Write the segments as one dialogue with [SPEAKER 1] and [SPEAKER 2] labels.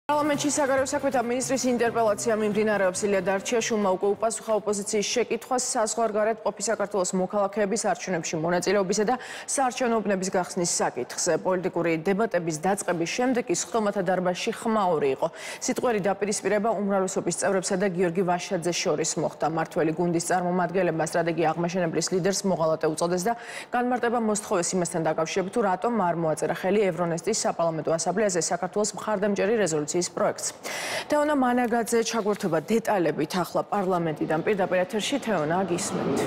[SPEAKER 1] Parlamentში საგარეო საქმეთა ministris ინტერპელაცია მიმდინარეობს. ილია დარჩიაშვილმა უკვე უპასუხა ოპოზიციის შეკითხვას საზღვარგარეთ ყოფი საქართველოს მოქალაქეების არჩევნებში მონაწილეობისა და საარჩევნო უბნების გახსნის საკითხზე. პოლიტიკური დებატების დაწყების შემდეგ ის ხტომათა დარბაზში ხმაური იყო. სიტყვიერი დაპირისპირება უმრავლესობის წევრებსა და გიორგი ვაშაძეს შორის მოხდა. მმართველი გუნდის წარმომადგენლებმა სტრატეგია აღმაშენებლის ლიდერს მოღალატე უწოდეს და განმარტება მოსთხოვეს იმასთან დაკავშირებით, თუ რატომ არ მოაწერა ხელი ევრონესტის საპარლამენტო ასამბლეაზე საქართველოს მხარდამჭერი რეზოლუციის პროექტს. თეონა მანაგაძე ჩაგვერთვება დეტალებით ახლა პარლამენტიდან პირდაპირ ეთერში. თეონა, გისმენთ.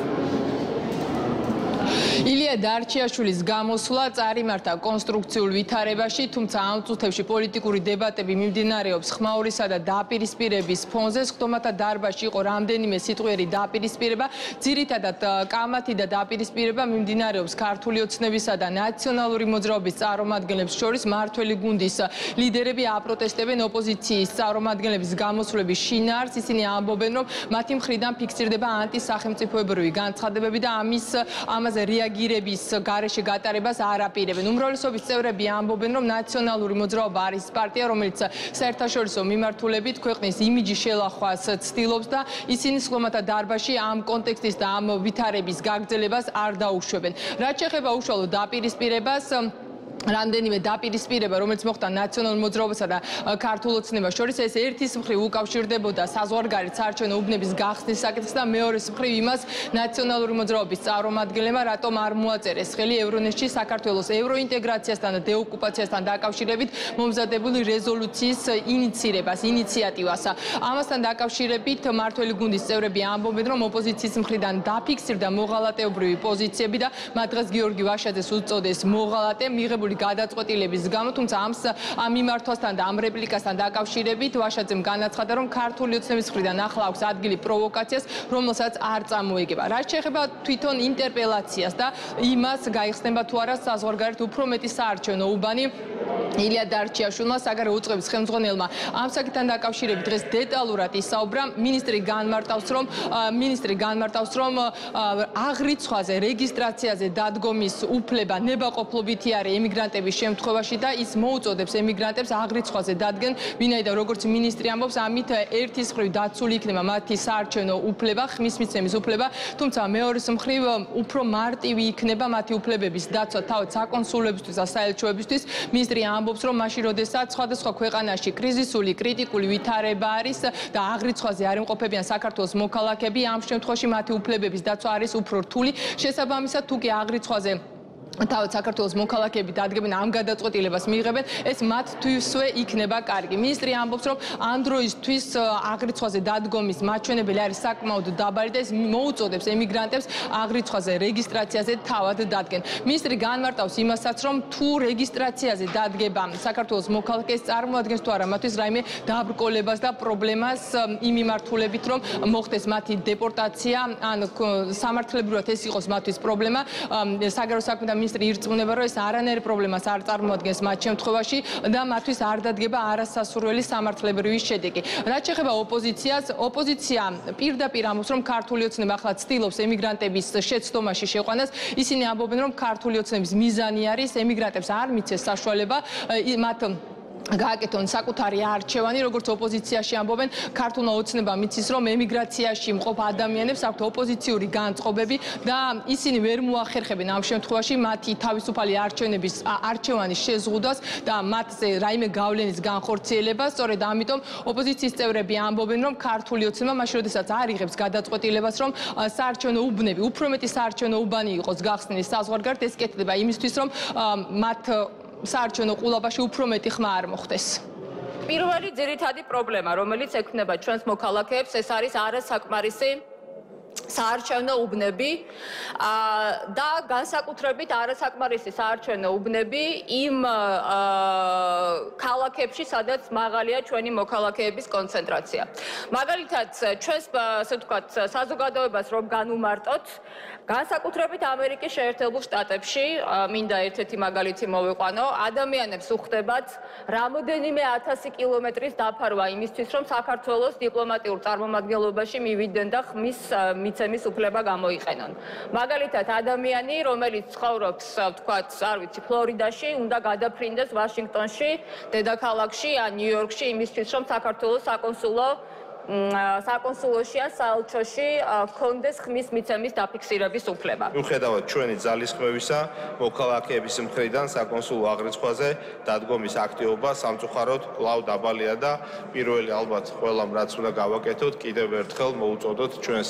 [SPEAKER 2] ილია დარჩიაშვილის გამოსვლა წარიმართა კონსტრუქციულ ვითარებაში, თუმცა ამ წუთებში პოლიტიკური დებატები მიმდინარეობს ხმაურისა და დაპირისპირების ფონზე. ხტომათა დარბაზში იყო რამდენიმე სიტყვიერი დაპირისპირება, ძირითადად კამათი და დაპირისპირება მიმდინარეობს ქართული ოცნებისა და ნაციონალური მოძრაობის წარმომადგენლებს შორის. მმართველი გუნდის ლიდერები აპროტესტებენ ოპოზიციის წარმომადგენლების გამოსვლების შინაარსს. ისინი ამბობენ, რომ მათი მხრიდან ფიქსირდება ანტისახელმწიფოებრივი განცხადებები და ამაზე რეაგირების გარეშე გატარებას არ აპირებენ. უმრავლესობის წევრები ამბობენ, რომ ნაციონალური მოძრაობა არის პარტია, რომელიც საერთაშორისო მიმართულებით ქვეყნის იმიჯის შელახვას ცდილობს და ისინი ხტომათა დარბაზში ამ კონტექსტის და ამ ვითარების გაგრძელებას არ დაუშვებენ. რაც შეეხება უშუალო დაპირისპირებას, რამდენიმე დაპირისპირება, რომელიც მოხდა ნაციონალურ მოძრაობასა და ქართულ ოცნებას შორის, ეს ერთის მხრივ უკავშირდებოდა საზღვარგარეთ საარჩევნო უბნების გახსნის საკითხს და მეორეს მხრივ იმას ნაციონალური მოძრაობის წარმომადგენლებმა რატომ არ მოაწერეს ხელი ევრონესტში საქართველოს ევროინტეგრაციასთან და დეოკუპაციასთან დაკავშირებით მომზადებული რეზოლუციის ინიციატივას. ამასთან დაკავშირებით მმართველი გუნდის წევრები ამბობენ, რომ ოპოზიციის მხრიდან დაფიქსირდა მოღალატეობრივი პოზიციები და მათ დღეს გიორგი ვაშაძეს უწოდეს მოღალატე მიღებული გადაწყვეტილების გამო, თუმცა ამ მიმართვასთან და ამ რეპლიკასთან დაკავშირებით ვაშაძემ განაცხადა, რომ ქართული ოცნების მხრიდან ახლა აქვს ადგილი პროვოკაციას, რომელსაც არ წამოეგება. რაც შეეხება თვითონ ინტერპელაციას და იმას გაიხსნება თუ არა საზღვარგარეთ უფრო მეტი საარჩევნო უბანი, ილია დარჩიაშვილმა საგარეო უწყების ხელმძღვანელმა ამ საკითხთან დაკავშირებით დღეს დეტალურად ისაუბრა. მინისტრი განმარტავს, რომ აღრიცხვაზე, რეგისტრაციაზე დადგომის უფლება ნებაყოფლობითი არის ემიგრანტების შემთხვევაში და ის მოუწოდებს ემიგრანტებს აღრიცხვაზე დადგენ, ვინაიდან როგორც მინისტრი ამბობს, ამით ერთის მხრივ დაცული იქნება მათი საარჩევნო უფლება, ხმის მიცემის უფლება, თუმცა მეორეს მხრივ უფრო მარტივი იქნება მათი უფლებების დაცვა თავად საკონსულოებისთვის და საელჩოებისთვის. მინისტრი ამბობს, რომ მაშინ, როდესაც სხვადასხვა ქვეყანაში კრიზისული, კრიტიკული ვითარება არის და აღრიცხვაზე არ იმყოფებიან საქართველოს მოქალაქეები, ამ შემთხვევაში მათი უფლებების დაცვა არის უფრო რთული. შესაბამისად, თუ კი აღრიცხვაზე თავად საქართველოს მოქალაქეები დადგებენ ამ გადაწყვეტილებას მიიღებენ, ეს მათთვისვე იქნება კარგი. მინისტრი ამბობს, რომ ამ დროისთვის აღრიცხვაზე დადგომის მაჩვენებელი არის საკმაოდ დაბალი და ეს მოუწოდებს ემიგრანტებს აღრიცხვაზე, რეგისტრაციაზე თავად დადგენ. მინისტრი განმარტავს იმასაც, რომ თუ რეგისტრაციაზე დადგება საქართველოს მოქალაქეს წარმოადგენს თუ არა მათთვის რაიმე დაბრკოლებას და პრობლემას იმ მიმართულებით, რომ მოხდეს მათი დეპორტაცია, ან სამართლებრივად ეს იყოს მათთვის პრობლემა. საგარეო საქმეთა მინისტრი ირწმუნება, რომ ეს არანაირ პრობლემას არ წარმოადგენს მათ შემთხვევაში და მათთვის არ დადგება არასასურველი სამართლებრივი შედეგი. რაც შეეხება ოპოზიციას, ოპოზიცია პირდაპირ ამბობს, რომ ქართული ოცნება ახლა ცდილობს ემიგრანტების შეცდომაში შეყვანას. ისინი ამბობენ, რომ ქართული ოცნების მიზანი არის ემიგრანტებს არ მიცეს საშუალება მათ გააკეთონ საკუთარი არჩევანი, როგორც ოპოზიციაში ამბობენ, ქართულმა ოცნებამ მიცის, რომ ემიგრაციაში მყოფ ადამიანებს აქვთ ოპოზიციური განწყობები და ისინი ვერ მოახერხებენ ამ შემთხვევაში მათი თავისუფალი არჩევანის შეზღუდვას და მათზე რაიმე გავლენის განხორციელებას. სწორედ ამიტომ ოპოზიციის წევრები ამბობენ, რომ ქართული ოცნება მაშინ, როდესაც არ იღებს გადაწყვეტილებას, რომ საარჩევნო უბნები, უფრო მეტი საარჩევნო უბანი იყოს გახსნილი საზღვარგარეთ, ეს კეთდება იმისთვის, რომ მათ საარჩევნო ყულაბაში უფრო მეტი ხმა არ მოხდეს.
[SPEAKER 3] პირველი ძირითადი პრობლემა, რომელიც ექმნება ჩვენს მოქალაქეებს, ეს არის არასაკმარისი საარჩევნო უბნები და განსაკუთრებით არასაკმარისი საარჩევნო უბნები იმ ქალაქებში, სადაც მაღალია ჩვენი მოქალაქეების კონცენტრაცია. მაგალითად, ჩვენს ასე ვთქვათ, საზოგადოებას რომ განუმარტოთ, განსაკუთრებით ამერიკის შეერთებულ შტატებში, მინდა ერთ-ერთი მაგალითი მოვიყვანო, ადამიანებს უხდებათ რამოდენიმე 1000 კილომეტრის დაფარვა იმისთვის, რომ საქართველოს დიპლომატიურ წარმომადგენლობაში მივიდნენ და ხმის მიცემის უფლება გამოიყენონ. მაგალითად, ადამიანი, რომელიც ცხოვრობს, ვთქვათ, არ ვიცი, ფლორიდაში, უნდა გადაფრინდეს ვაშინგტონში, დედაქალაქში ან ნიუ-იორკში იმისთვის, რომ საქართველოს საკონსულოში ან საელჩოში ჰქონდეს ხმის მიცემის დაფიქსირების უფლება.
[SPEAKER 4] მიუხედავად ჩვენი ძალისხმევისა, მოქალაქეების მხრიდან საკონსულო აღრიცხვაზე დადგომის აქტივობა სამწუხაროდ კვლავ დაბალია და პირველი ალბათ ყველამ რაც უნდა გავაკეთოთ, კიდევ ერთხელ მოუწოდოთ ჩვენს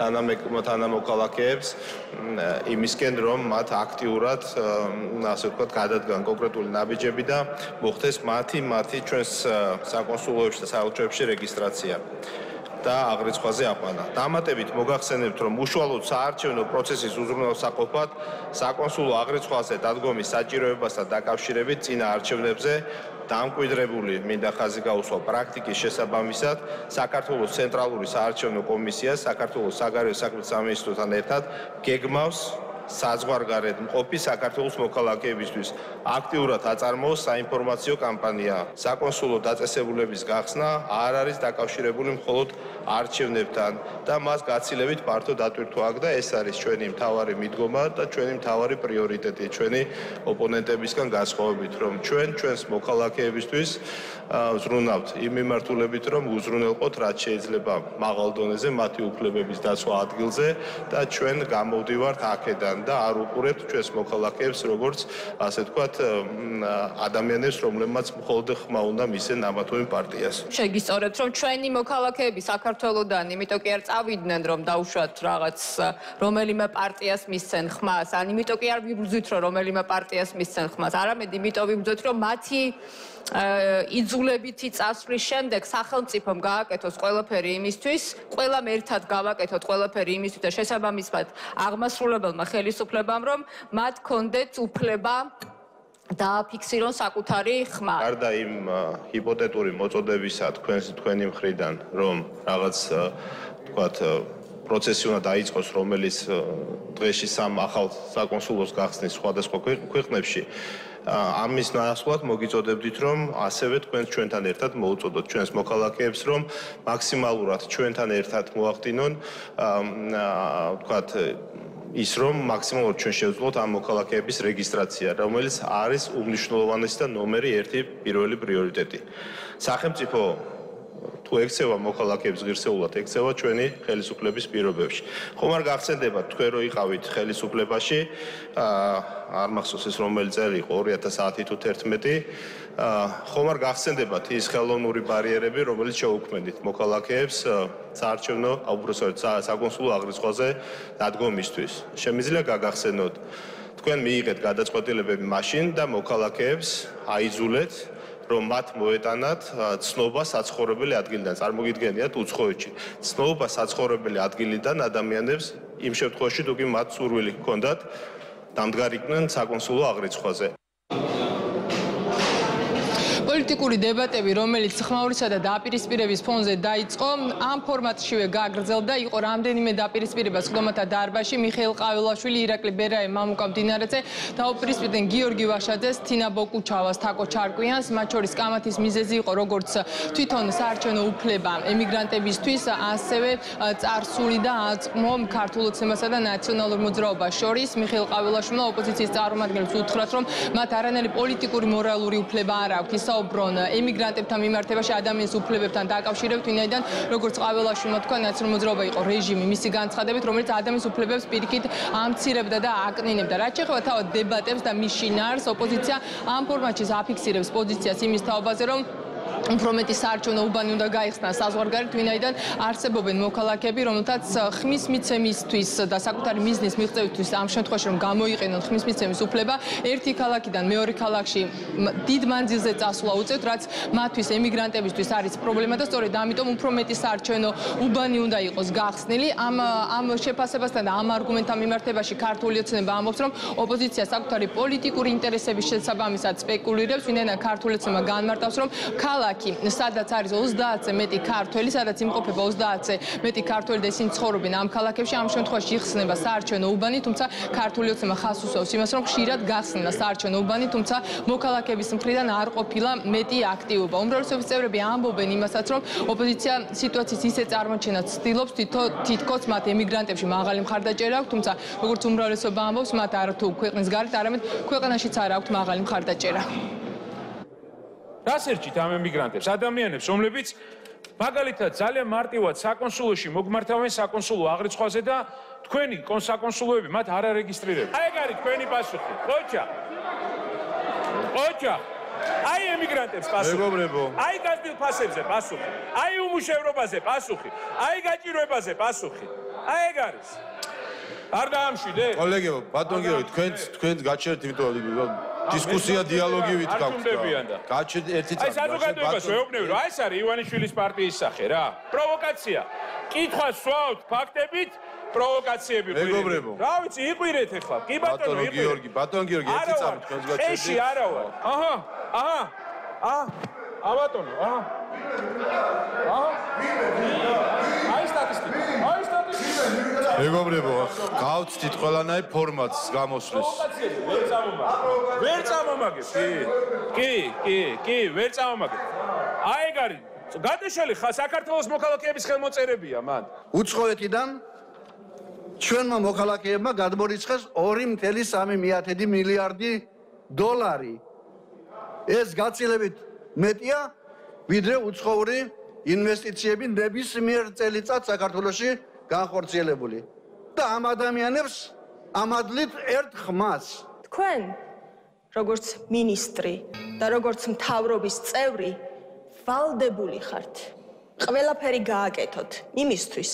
[SPEAKER 4] თანამოქალაქეებს იმისკენ, რომ მათ აქტიურად, ასე ვთქვათ, გადადგან კონკრეტული ნაბიჯები და მოხდეს მათი ჩვენს საკონსულოებში და საელჩოებში რეგისტრაცია და აღრიცხვაზე აყვანა. დამატებით მოგახსენებთ, რომ უშუალოდ საარჩევნო პროცესის უზრუნველსაყოფად საკონსულო აღრიცხვაზე დადგომის საჭიროებასთან დაკავშირებით წინა არჩევნებზე დამკვიდრებული მინდა ხაზი გაუსვა პრაქტიკის შესაბამისად საქართველოს ცენტრალური საარჩევნო კომისია საქართველოს საგარეო საქმეთა სამინისტროსთან ერთად გეგმავს საზღვარგარეთ მყოფი საქართველოს მოქალაქეებისთვის აქტიურად აწარმოოს საინფორმაციო კამპანია. საკონსულო დაწესებულების გახსნა არ არის დაკავშირებული მხოლოდ არჩევნებთან და მას გაცილებით ფართო დატვირთვა აქვს და ეს არის ჩვენი მთავარი მიდგომა და ჩვენი მთავარი პრიორიტეტი ჩვენი ოპონენტებისგან განსხვავებით, რომ ჩვენს მოქალაქეებისთვის ვზრუნავთ იმ მიმართულებით, რომ უზრუნველყოთ რაც შეიძლება მაღალ დონეზე მათი უფლებების დაცვა ადგილზე და ჩვენ გამოვდივართ აქედან და არ უყურებთ ჩვენს მოქალაქეებს როგორც ასე ვთქვათ ადამიანებს, რომლებმაც მხოლოდ ხმა უნდა მისცენ ამა თუ იმ პარტიას.
[SPEAKER 3] შეგისწორებთ, რომ ჩვენი მოქალაქეები საქართველოდან, იმიტომ კი არ წავიდნენ, რომ დაუშვათ რაღაც რომელიმე პარტიას მისცენ ხმას, ან იმიტომ კი არ ვიბრძვით, რომ რომელიმე პარტიას მისცენ ხმას, არამედ იმიტომ ვიბრძვით, რომ მათი იძულებითი წასვლის შემდეგ სახელმწიფომ გააკეთოს ყველაფერი იმისთვის, ყველამ ერთად გავაკეთოთ ყველაფერი იმისთვის და შესაბამისად აღმასრულებელმა ხელისუფლებამ, რომ მათ კონდეთ უფლება დააფიქსირონ საკუთარი ხმა.
[SPEAKER 4] გარდა იმ ჰიპოთეტური მოწოდებისა თქვენი მხრიდან, რომ რაღაც ვთქვათ პროცესი უნდა დაიწყოს, რომელიც დღეში სამ ახალ საკონსულოს გახსნის სხვადასხვა ქვეყნებში, ამის ნაცვლად მოგიწოდებდით, რომ ასევე თქვენ ჩვენთან ერთად მოუწოდოთ ჩვენს მოქალაქეებს, რომ მაქსიმალურად ჩვენთან ერთად მოახდინონ, ვთქვათ, ის რომ მაქსიმალურად ჩვენ შევძლოთ ამ მოქალაქეების რეგისტრაცია, რომელიც არის უმნიშვნელოვანესი და ნომერი 1 პირველი პრიორიტეტი. სახელმწიფო თუ ექცევა მოქალაქეებს ღირსეულად, ექცევა ჩვენი ხელისუფლების პირობებში. ხომ არ გახსენდებათ თქვენ რო იყავით ხელისუფლებაში, არ მახსოვს ეს რომელი წელი იყო 2010 თუ 2011, ხომ არ გახსენდებათ ის ხელოვნური ბარიერები, რომელიც შეუქმნით მოქალაქეებს საარჩევნო, უბრალოდ საკონსულო აღრიცხვაზე დადგომისთვის. შემიძლია გაგახსენოთ, თქვენ მიიღეთ გადაწყვეტილებები მაშინ და მოქალაქეებს აიძულეთ რომ მათ მოეტანათ ცნობა საცხოვრებელი ადგილიდან. წარმოგიდგენიათ უცხოეთში. ცნობა საცხოვრებელი ადგილიდან ადამიანებს იმ შემთხვევაში, თუ კი მათ სურვილი ჰქონდათ დამდგარიყვნენ საკონსულო აღრიცხვაზე.
[SPEAKER 2] პოლიტიკური დებატები, რომელიც ხმაურისა და დაპირისპირების ფონზე დაიწყო, ამ ფორმატშივე გაგრძელდა. იყო რამდენიმე დაპირისპირება სხდომათა დარბაზში, მიხეილ ყაველაშვილი, ირაკლი ბერაევ, მამუკა მდინარეძე დაუპირისპირდნენ გიორგი ვაშაძეს, თინა ბოკუჩავას, თაკო ჩარკვიანს. მათ შორის კამათის მიზეზი იყო როგორც თვითონ საარჩევნო უფლება ემიგრანტებისთვის, ასევე წარსული და აწმო ქართულ ოცნებასა და ნაციონალურ მოძრაობას შორის. მიხეილ ყაველაშვილმა ოპოზიციის წარმომადგენლებს უთხრათ, რომ მათ არანაირი პოლიტიკური მორალური უფლება არ აქვთ. საუბრონ ემიგრანტებთან მიმართებაში ადამიანის უფლებებთან დაკავშირებით, ვინაიდან როგორც ყაველაშვილმა თქვა, ნაციონალური მოძრაობა იყო რეჟიმი მისი განცხადებით, რომელიც ადამიანის უფლებებს პირიქით ამცირებდა და აკნინებდა. რაც შეეხება თავად დებატებს და მის შინაარს, ოპოზიცია ამ ფორმატში აფიქსირებს პოზიციას იმის თაობაზე, რომ უფრო მეტი საარჩევნო უბანი უნდა გაიხსნას საზღვარგარეთ, ვინაიდან არსებობენ მოქალაქეები, რომელთაც ხმის მიცემისთვის და საკუთარი მიზნის მიღწევისთვის ამ შემთხვევაში რომ გამოიყენონ ხმის მიცემის უფლება, ერთი ქალაქიდან მეორე ქალაქში დიდ მანძილზე წასვლა უწევთ, რაც მათთვის ემიგრანტებისთვის არის პრობლემა და სწორედ ამიტომ უფრო მეტი საარჩევნო უბანი უნდა იყოს გახსნილი. ამ შეფასებასთან და ამ არგუმენტთან მიმართებაში ქართული ოცნება ამბობს, რომ ოპოზიცია საკუთარი პოლიტიკური ინტერესების შესაბამისად სპეკულირებს, ვინაიდან ქართული ოცნება განმარტავს, რომ ქალაქი ქალაქი, სადაც არის 30-ზე მეტი ქართველი, სადაც იმყოფება 30-ზე მეტი ქართველი და ისინი ცხოვრობენ ამ ქალაქებში, ამ შემთხვევაში იხსნება საარჩევნო უბანი, თუმცა ქართული ოცნება ხაზს უსვავს იმას, რომ ხშირად გახსნა საარჩევნო უბანი, თუმცა მოქალაქეების მხრიდან არ ყოფილა მეტი აქტივობა. უმრავლესობის წევრები ამბობენ იმასაც, რომ ოპოზიცია სიტუაციის ისე წარმოჩენას ცდილობს, თითქოს მათ ემიგრანტებში მაღალი მხარდაჭერა აქვს, თუმცა როგორც უმრავლესობა ამბობს, მათ არა თუ ქვეყნის გარეთ, არამედ ქვეყანაშიც არ აქვთ მაღალი მხარდაჭერა.
[SPEAKER 5] რას ერჩით ამ ემიგრანტებს, ადამიანებს, რომლებიც მაგალითად ძალიან მარტივად საკონსულოში მოგმართავენ საკონსულო აღრიცხვაზე და თქვენი საკონსულოები მათ არ არეგისტრირებენ. აი ეგ არის თქვენი პასუხი. ყოჩა. აი ემიგრანტებს პასუხი. მეგობრებო. აი გაზრდილ ფასებზე პასუხი. აი უმუშევრობაზე პასუხი. აი გაჭირვებაზე პასუხი. აი ეგ არის. არ დაამშვიდე?
[SPEAKER 6] კოლეგებო, ბატონ გიორგი, თქვენ გაჩერდით, იმიტომ დისკუსია, დიალოგი ვითქავთ. გაჩერდით ერთი წამი.
[SPEAKER 5] აი საზოგადოებას ვეუბნები, რომ აი ეს არის ივანიშვილის პარტიის სახე რა. პროვოკაცია. კითხვას სვავთ ფაქტებით, პროვოკაციები ყვირებით.
[SPEAKER 6] მეგობრებო.
[SPEAKER 5] რა ვიცი, იყვირეთ ახლა. კი ბატონო,
[SPEAKER 6] იყვირეთ. ბატონ გიორგი, ერთი წამი თქვენს გაჩერდით.
[SPEAKER 5] ეში არა ვარ. ბატონო, აი სტატისტიკა.
[SPEAKER 6] მეგობრებო, გავცდით ყველანაირ ფორმატს გამოსვლის.
[SPEAKER 5] ვერ წამომაგებ. კი, ვერ წამომაგებ. აი ეგ არის. გადაშალი საქართველოს მოქალაქეების ხელმოწერებია მან.
[SPEAKER 7] უცხოეთიდან ჩვენმა მოქალაქეებმა გადმორიცხეს 2.3 მილიარდი დოლარი. ეს გაცილებით მეტია, ვიდრე უცხოური ინვესტიციები ნებისმიერ წელიწადს საქართველოში განხორციელებული. და ამ ადამიანებს ამადლით ერთ ხმას.
[SPEAKER 8] თქვენ, როგორც მინისტრი და როგორც მთავრობის წევრი, ვალდებული ხართ. ყველაფერი გააკეთოთ იმისთვის,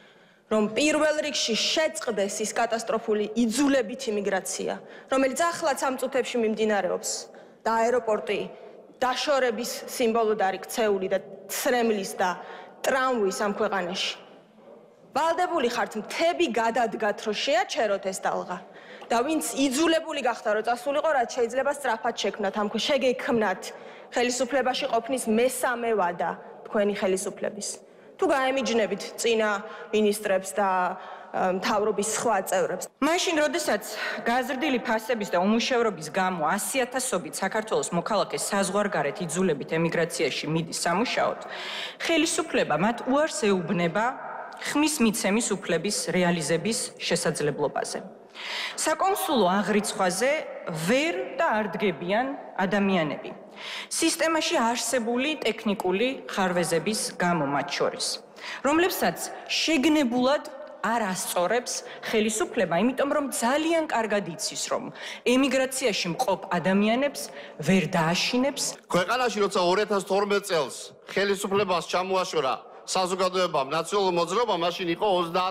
[SPEAKER 8] რომ პირველ რიგში შეწყდეს ის კატასტროფული იძულებით იმიგრაცია, რომელიც ახლაც ამ წუთებში მიმდინარეობს და აეროპორტი დაშორების სიმბოლოდ არის ქცეული და ცრემლის და ტრამვის ამ ქვეყანაში. ვალდებული ხართ მთები გადადგათ, რომ შეაჩეროთ ეს ტალღა და ვინც იძულებული გახდა, რომ წასულიყო, რაც შეიძლება სწრაფად შექმნათ ამ შეგექმნათ ხელისუფლებაში ყოფნის მესამე ვადა თქვენი ხელისუფლების. თუ გაემიჯნებით წინა მინისტრებს და მთავრობის სხვა წევრებს.
[SPEAKER 9] მაშინ, როდესაც გაზრდილი ფასების და უმუშევრობის გამო 100,000-ობით საქართველოს მოქალაქე საზღვარგარეთ იძულებით ემიგრაციაში მიდის სამუშაოდ, ხელისუფლება მათ უარს ეუბნება ხმის მიცემის უფლების რეალიზების შესაძლებლობაზე. საკონსულო აღრიცხვაზე ვერ და არ დგებიან ადამიანები. სისტემაში არსებული ტექნიკული ხარვეზების გამო მათ შორის, რომლებსაც შეგნებულად არ ასწორებს ხელისუფლება, იმიტომ რომ ძალიან კარგად იცის, რომ ემიგრაციაში მყოფ ადამიანებს ვერ დააშინებს.
[SPEAKER 10] ქვეყანაში როცა 2012 წელს ხელისუფლებას ჩამოაშორა საზოგადოებამ ნაციონალურ მოძრაობამ, მაშინ იყო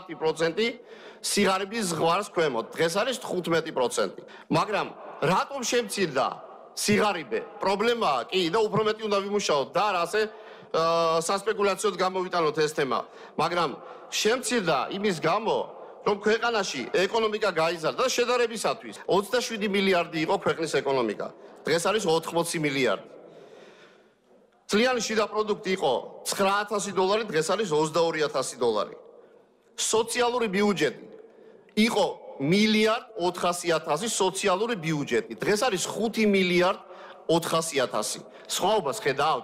[SPEAKER 10] 30% სიღარიბის ზღვარს ქვემოთ. დღეს არის 15%. მაგრამ რატომ შემცირდა სიღარიბე? პრობლემაა კი და უფრო მეტი უნდა ვიმუშაოთ და არა ასე სასპეკულაციოდ გამოვიტანოთ ეს თემა. მაგრამ შემცირდა იმის გამო, რომ ქვეყანაში ეკონომიკა გაიზარდა და შედარებისათვის 27 მილიარდი იყო ქვეყნის ეკონომიკა. დღეს არის 80 მილიარდი. წლიანი შიდა პროდუქტი იყო 9,000 დოლარი, დღეს არის 22,000 დოლარი. სოციალური ბიუჯეტი იყო 1,400,000 სოციალური ბიუჯეტი. დღეს არის 5,400,000. სხვაობას ხედავთ?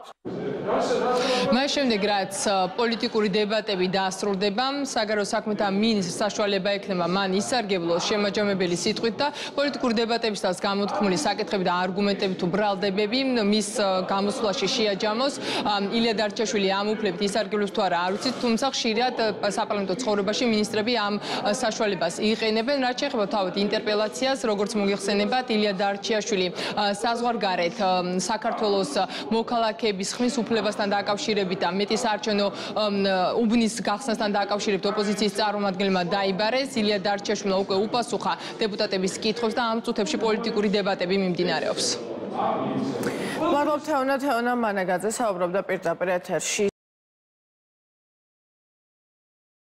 [SPEAKER 2] მას შემდეგ, რაც პოლიტიკური დებატები დაასრულდება, საგარეო საქმეთა მინისტრს საშუალება ექნება მან ისარგებლოს შემაჯამებელი სიტყვით და პოლიტიკური დებატებისას გამოთქმული საკითხები და არგუმენტები თუ ბრალდებები მის გამოსვლაში შეაჯამოს. ილია დარჩაშვილი ამ უფლებით ისარგებლოს თუ არა, არ ვიცით, თუმცა ხშირად საპარლამენტო ცხოვრებაში მინისტრები ამ საშუალებას იყენებენ. რაც შეეხება თავად ინტერპელაციას, როგორც მოგიხსენებათ, ილია დარჩაშვილი საზღვარგარეთ საქართველოს მოქალაქეების ხმის უფლებასთან დაკავშირებით და მეტი საარჩევნო უბნის გახსნასთან დაკავშირებით ოპოზიციის წარმომადგენელმა დაიბარეს. ილია დარჩაშვილმა უკვე უპასუხა დეპუტატების კითხვებს და ამ წუთებში პოლიტიკური დებატები მიმდინარეობს.
[SPEAKER 1] მადლობთ თეონა მანაგაძე საუბრობდა პირდაპირ ეთერში.